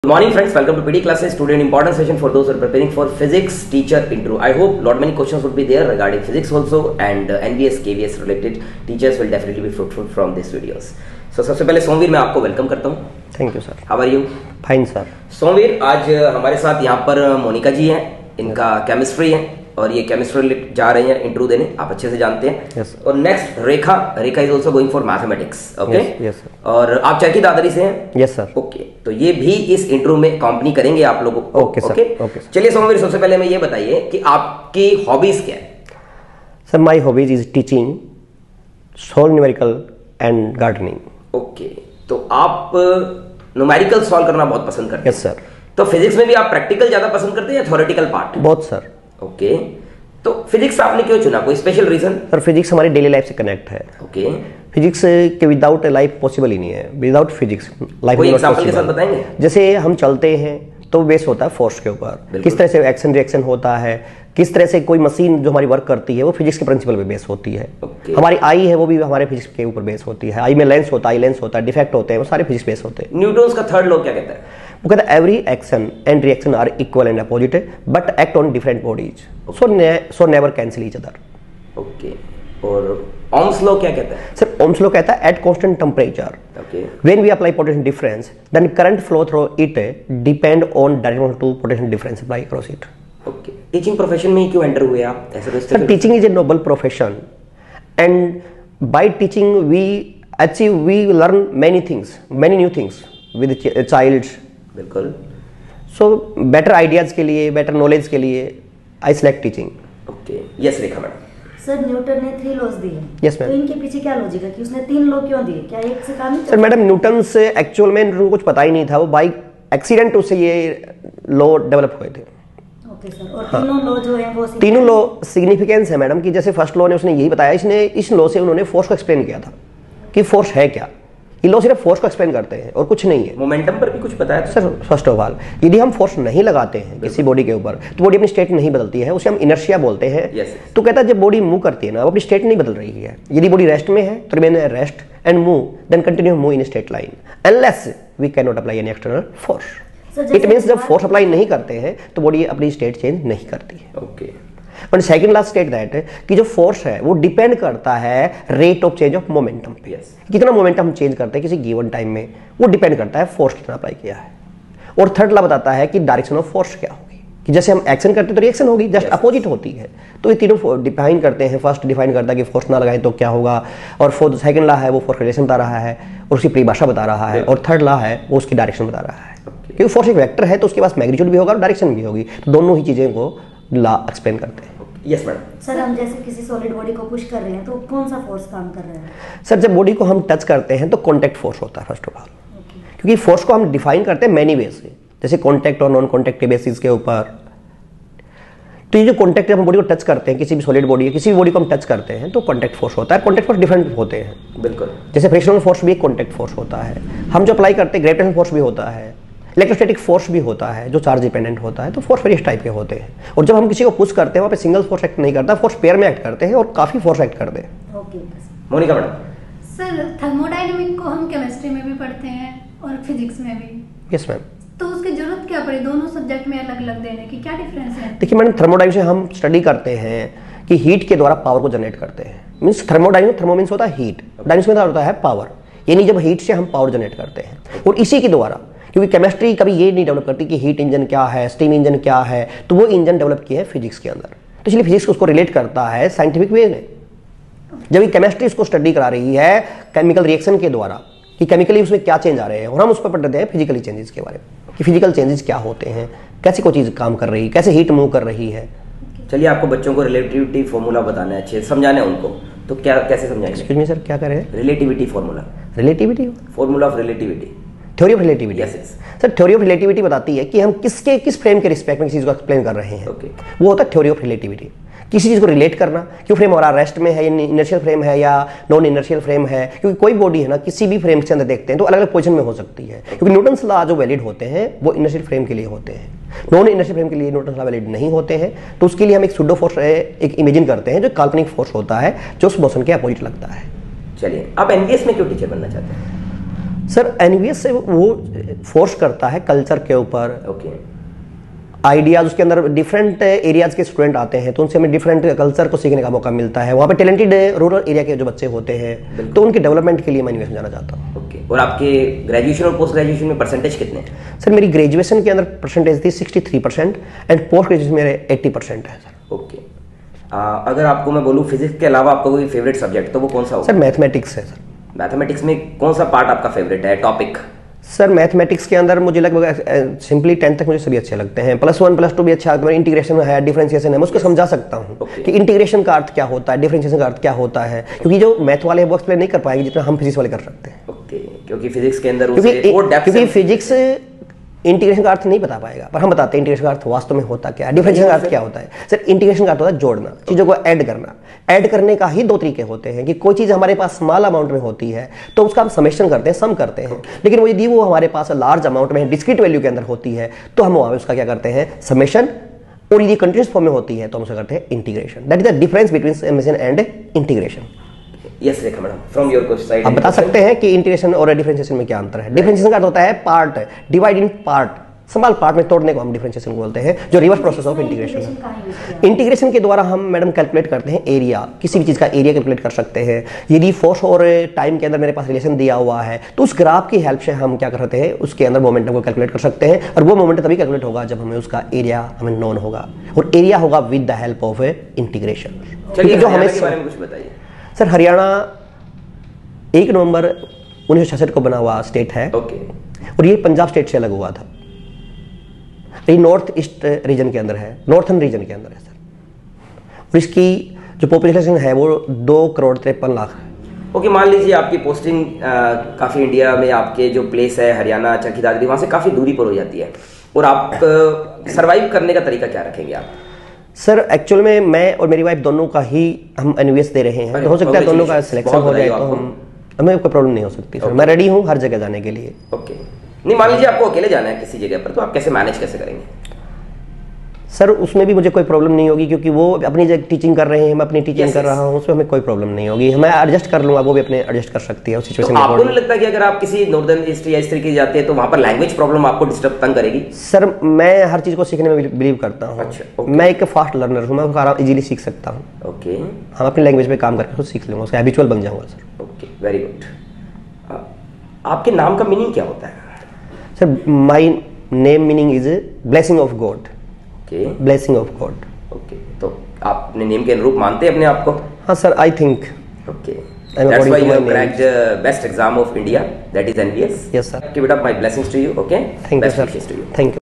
Good morning friends, welcome to PD classes. Today an important session for those who are preparing for physics teacher intro. I hope lot many questions would be there regarding physics also and NVS KVS related teachers will definitely be fruitful from these videos. So सबसे पहले सोमवीर मैं आपको welcome करता हूँ. Thank you sir. How are you? Fine sir. Somvir आज हमारे साथ यहाँ पर मोनिका जी हैं, इनका केमिस्ट्री है और ये केमिस्ट्री जा रहे हैं इंट्रो देने, आप अच्छे से जानते हैं. yes, और next Rekha is also going for mathematics. Okay. yes, और आप चरखी दादरी से हैं? Yes sir. ओके, तो ये भी इस इंट्रो में कंपनी करेंगे आप लोगों को. Okay sir. चलिए सोमवीर, सबसे पहले मैं ये बताइए कि आपकी हॉबीज क्या है? Sir my hobbies is teaching, solve numerical and gardening. Okay, तो आप न्यूमेरिकल सॉल्व करना बहुत पसंद करते हैं? Yes sir. तो फिजिक्स में भी आप प्रैक्टिकल ज्यादा पसंद करते हैं या थ्योरेटिकल पार्ट? बहुत सर. ओके, तो फिजिक्स आपने क्यों चुना, कोई स्पेशल रीजन? सर फिजिक्स हमारी डेली लाइफ से कनेक्ट है. ओके. फिजिक्स के विदाउट लाइफ पॉसिबल ही नहीं है. विदाउट फिजिक्स लाइफ कोई एग्जांपल के साथ बताएंगे? जैसे हम चलते हैं तो बेस होता है फोर्स के ऊपर, किस तरह से एक्शन रिएक्शन होता है, किस तरह से कोई मशीन जो हमारी वर्क करती है वो फिजिक्स के प्रिंसिपल पे बेस होती है. हमारी आई है वो भी हमारे फिजिक्स के ऊपर बेस होती है. आई में लेंस होता है, लेंस होता है, डिफेक्ट होते हैं, वो सारे फिजिक्स बेस होते हैं. न्यूटन्स का थर्ड लॉ क्या कहता है? वो कहता है every action and reaction are equal and opposite but act on different bodies, so never cancel each other. Okay. और ओम्स लॉ क्या कहता है? सर ओम्स लॉ कहता है at constant temperature okay when we apply potential difference then current flow through it depend on direction to potential difference apply across it. Okay. Teaching profession में ही क्यों enter हुए आप? ऐसे sir teaching is a noble profession and by teaching we learn many things, many new things with childs. बिल्कुल. So better ideas के लिए, better knowledge के लिए I select teaching. Okay. Yes Rekha madam. Sir Newton ने 3 laws दिए. Yes ma'am. तो इनके पीछे क्या लॉजिक है कि उसने 3 लॉ क्यों दिए? क्या एक से काम नहीं? सर मैडम न्यूटन से एक्चुअल में उनको कुछ पता ही नहीं था, वो बाई एक्सीडेंट उससे ये लॉ डेवलप हुए थे. Okay sir. और तीनों लॉ जो है वो तीनों लॉ सिग्निफिकेंस है मैडम कि जैसे फर्स्ट लॉ ने उसने यही बताया, इसने इस लॉ से उन्होंने फोर्स को एक्सप्लेन किया था कि फोर्स है क्या. ये लॉ सिर्फ फोर्स को एक्सप्लेन करते हैं और कुछ नहीं है. मोमेंटम पर भी कुछ बताया था? सर फर्स्ट ऑफ ऑल यदि हम फोर्स नहीं लगाते हैं किसी बॉडी के ऊपर तो बॉडी अपनी स्टेट नहीं बदलती है, उसे हम इनर्शिया बोलते हैं. तो कहता है जब बॉडी मूव करती है ना वो अपनी स्टेट नहीं बदल रही है. यदि बॉडी रेस्ट में है तो remain rest and move then continue move in straight line unless we can not apply any external force. It means जब फोर्स अप्लाई नहीं करते हैं तो बॉडी अपनी स्टेट चेंज नहीं करती है. ओके. और सेकंड लास्ट स्टेट दैट कि जो फोर्स है वो डिपेंड करता है rate of change of momentum पे. कितना मोमेंटम हम चेंज करते हैं किसी गिवन टाइम में वो डिपेंड करता है फोर्स कितना अप्लाई किया है. और थर्ड ला बताता है कि डायरेक्शन ऑफ फोर्स क्या होगी, कि जैसे हम एक्शन करते हैं तो रिएक्शन होगी, जस्ट अपोजिट होती है. तो ये तीनों डिफाइन करते हैं. फर्स्ट डिफाइन करता है कि फोर्स ना लगाएं तो क्या होगा, और फोर्थ सेकंड ला है वो फोर्स रिलेशन बता रहा है और उसकी परिभाषा बता रहा है, और थर्ड ला है वो उसकी डायरेक्शन बता रहा है. क्योंकि फोर्स एक वेक्टर है तो उसके पास मैग्नीट्यूड भी होगा और डायरेक्शन भी होगी, तो दोनों ही चीजें को ला एक्सप्लेन करते हैं. Yes madam. सर हम जैसे किसी सॉलिड बॉडी को पुश कर रहे हैं तो कौन सा फोर्स काम कर रहा है? सर जब बॉडी को हम टच करते हैं तो कॉन्टैक्ट फोर्स होता है फर्स्ट ऑफ ऑल. क्योंकि फोर्स को हम डिफाइन करते हैं मैनी वे से, जैसे कॉन्टैक्ट और नॉन कॉन्टैक्ट के बेसिस के ऊपर. तो ये जो कॉन्टैक्ट जब हम बॉडी को टच करते हैं, किसी भी सॉलिड बॉडी किसी भी बॉडी को हम टच करते हैं तो कॉन्टैक्ट फोर्स होता है. कॉन्टैक्ट फोर्स डिफरेंट होते हैं. बिल्कुल. जैसे फ्रिक्शनल फोर्स भी एक कॉन्टैक्ट फोर्स होता है. हम जो अप्लाई करते हैं ग्रेविटेशनल फोर्स भी होता है, इलेक्ट्रोस्टैटिक फोर्स भी होता है जो चार्ज डिपेंडेंट होता है. तो फोर्स वेरियस टाइप के होते हैं. और जब हम किसी को पुश करते हैं वहाँ पे सिंगल फोर्स एक्ट नहीं करता, फोर्स पेयर में एक्ट करते हैं और काफी फोर्स एक्ट करते हैं. Okay. Monika madam. Sir thermodynamic को हम केमिस्ट्री में भी पढ़ते हैं और फिजिक्स में भी. Yes ma'am. तो उसकी जरूरत क्या पड़ी दोनों सब्जेक्ट में अलग अलग देने की, क्या डिफरेंस है? देखिए मैडम, थर्मोडायनेमिक्स से हम स्टडी करते हैं कि हीट के द्वारा पावर को जनरेट करते हैं. मीन्स थर्मोडायनेमिक्स, थर्मो मीन्स होता है हीट, डायनेमिक्स में होता है पावर. यानी जब हीट से हम पावर जनरेट करते हैं और इसी के द्वारा, क्योंकि केमिस्ट्री कभी ये नहीं डेवलप करती कि हीट इंजन क्या है, स्टीम इंजन क्या है, तो वो इंजन डेवलप किया है फिजिक्स के अंदर. तो इसलिए फिजिक्स उसको रिलेट करता है साइंटिफिक वे में. जब केमिस्ट्री इसको स्टडी करा रही है केमिकल रिएक्शन के द्वारा कि केमिकली उसमें क्या चेंज आ रहे हैं, और हम उस पर पढ़ते हैं फिजिकली चेंजेस के बारे में कि फिजिकल चेंजेस क्या होते हैं, कैसे कोई चीज़ काम कर रही है, कैसे हीट मूव कर रही है. चलिए आपको बच्चों को रिलेटिविटी फॉर्मूला बताना है, अच्छे समझाना है उनको, तो क्या कैसे समझाएंगे? एक्सक्यूज मी सर, क्या कर रहे हैं? Relativity formula. Relativity formula of relativity. Theory of relativity. Yes. Sir theory of relativity बताती है कि हम किस फ्रेम के रिस्पेक्ट में किसी चीज़ को एक्सप्लेन कर रहे हैं. वो होता है थ्योरी ऑफ रिलेटिविटी. किसी चीज़ को रिलेट करना कि फ्रेम हमारा रेस्ट में है, इनर्शियल फ्रेम है या नॉन इनर्शियल फ्रेम है. क्योंकि कोई बॉडी है ना किसी भी फ्रेम के अंदर देखते हैं तो अलग अलग पोजीशन में हो सकती है. क्योंकि न्यूटन्स लॉ जो वैलिड होते हैं वो इनर्शियल फ्रेम के लिए होते हैं, नॉन इनर्शियल फ्रेम के लिए न्यूटन्स लॉ वैलिड नहीं होते हैं. तो उसके लिए हम एक सूडो फोर्स एक इमेजिन करते हैं जो काल्पनिक फोर्स होता है जो उस मोशन के अपोजिट लगता है. चलिए, आप एनवीएस में क्यों टीचर बनना चाहते हैं? सर एनवीएस से वो फोर्स करता है कल्चर के ऊपर, ओके, आइडियाज, उसके अंदर डिफरेंट एरियाज के स्टूडेंट आते हैं तो उनसे हमें डिफरेंट कल्चर को सीखने का मौका मिलता है। वहाँ पे टैलेंटेड रूरल एरिया के जो बच्चे होते हैं तो उनके डेवलपमेंट के लिए मैं एनवीएस जाना चाहता हूँ। ओके, और आपके ग्रेजुएशन और पोस्ट ग्रेजुएशन में परसेंटेज कितने हैं? सर मेरी ग्रेजुएशन के अंदर परसेंटेज थी 63% एंड पोस्ट ग्रेजुएशन मेरे 80% है सर। ओके, अगर आपको मैं बोलूँ फिजिक्स के अलावा आपका कोई फेवरेट सब्जेक्ट तो वो कौन सा होगा? सर मैथमेटिक्स है सर। मैथमेटिक्स में कौन सा पार्ट आपका फेवरेट है, टॉपिक? सर मैथमेटिक्स के अंदर मुझे लगभग सिंपली 10th तक मुझे सभी अच्छे लगते हैं। +1 +2 भी अच्छा लगता है। इंटीग्रेशन है, डिफरेंशिएशन है, मैं उसको समझा सकता हूँ कि इंटीग्रेशन का अर्थ क्या होता है, डिफरेंशिएशन का अर्थ क्या होता है, क्योंकि जो मैथ वाले वो एक्सप्लेन नहीं कर पाएंगे जितना हम फिजिक्स वाले कर सकते हैं। ओके, क्योंकि फिजिक्स के अंदर क्योंकि फिजिक्स इंटीग्रेशन का अर्थ नहीं बता पाएगा, पर हम बताते हैं इंटीग्रेशन का अर्थ वास्तव में होता क्या है, डिफरेंशिएशन का अर्थ क्या होता है। सर इंटीग्रेशन का अर्थ होता है जोड़ना, चीजों को ऐड करना। ऐड करने का ही 2 तरीके होते हैं कि कोई चीज हमारे पास स्मॉल अमाउंट में होती है तो उसका हम समेशन करते हैं, सम करते हैं, लेकिन वो यदि वो हमारे पास लार्ज अमाउंट में डिस्क्रीट वैल्यू के अंदर होती है तो हम वहां उसका क्या करते हैं, समेशन, और यदि कंटीन्यूअस फॉर्म में होती है तो हम उसका करते हैं integration. That is the difference between summation and integration. Yes Rekha madam, from your side आप बता सकते हैं कि इंटीग्रेशन और डिफरेंशिएशन में क्या अंतर है? डिफरेंशिएशन का अर्थ होता है part, divide in part, small part में तोड़ने को हम डिफरेंशिएशन बोलते हैं, जो रिवर्स प्रोसेस ऑफ इंटीग्रेशन है। इंटीग्रेशन के द्वारा हम मैडम कैलकुलेट करते हैं एरिया, किसी भी चीज का एरिया कैलकुलेट कर सकते हैं। यदि फोर्स और टाइम के अंदर मेरे पास रिलेशन दिया हुआ है तो उस ग्राफ की हेल्प से हम क्या करते हैं, उसके अंदर मोमेंटम को कैलकुलेट कर सकते हैं, और वो मोमेंटम तभी कैलकुलेट होगा जब हमें उसका एरिया हमें नोन होगा, और एरिया होगा with the help of integration. चलिए जो हमें के बारे में कुछ बताइए। सर हरियाणा 1 नवंबर 1966 को बना हुआ स्टेट है। ओके, और ये पंजाब स्टेट से अलग हुआ था। ये नॉर्थ ईस्ट रीजन के अंदर है, नॉर्थन रीजन के अंदर है सर। और इसकी जो पॉपुलेशन है वो 2,53,00,000 है। ओके, मान लीजिए आपकी पोस्टिंग काफ़ी इंडिया में आपके जो प्लेस है हरियाणा, चरखी दादरी, वहाँ से काफ़ी दूरी पर हो जाती है, और आप सर्वाइव करने का तरीका क्या रखेंगे आप? सर एक्चुअल में मैं और मेरी वाइफ दोनों का ही हम एनवीएस दे रहे हैं, तो हो सकता है दोनों का सिलेक्शन हो जाए तो हमें कोई प्रॉब्लम नहीं हो सकती सर। मैं रेडी हूँ हर जगह जाने के लिए। ओके, नहीं मान लीजिए आपको अकेले जाना है किसी जगह पर, तो आप कैसे मैनेज कैसे करेंगे? सर उसमें भी मुझे कोई प्रॉब्लम नहीं होगी, क्योंकि वो अपनी जगह टीचिंग कर रहे हैं, मैं अपनी टीचिंग कर रहा हूँ, उसमें हमें कोई प्रॉब्लम नहीं होगी। मैं एडजस्ट कर लूंगा, वो भी अपने एडजस्ट कर सकती है उस सिचुएशन में। आपको नहीं लगता कि अगर आप किसी नॉर्दर्न ईस्ट या इस तरीके की जाते हैं तो वहाँ पर लैंग्वेज प्रॉब्लम आपको डिस्टर्ब तंग करेगी? सर मैं हर चीज़ को सीखने में बिलीव करता हूँ। अच्छा, मैं एक फास्ट लर्नर हूँ, मैं उसको आराम इजीली सीख सकता हूँ। ओके, हम अपनी लैंग्वेज पे काम करके उसको सीख लूंगा, उसका हैबिचुअल बन जाऊंगा सर। Okay, very good. आपके नाम का मीनिंग क्या होता है? Sir my name meaning is blessing of God. Okay, blessing of God. Okay, तो आप अपने नेम के अनुरूप मानते हैं अपने आप को? हाँ sir, I think. Okay, that's why you have cracked best exam of India, that is NVS. Yes sir. Give it up, my blessings to you. Okay, Thank you best sir. wishes to you. Thank you.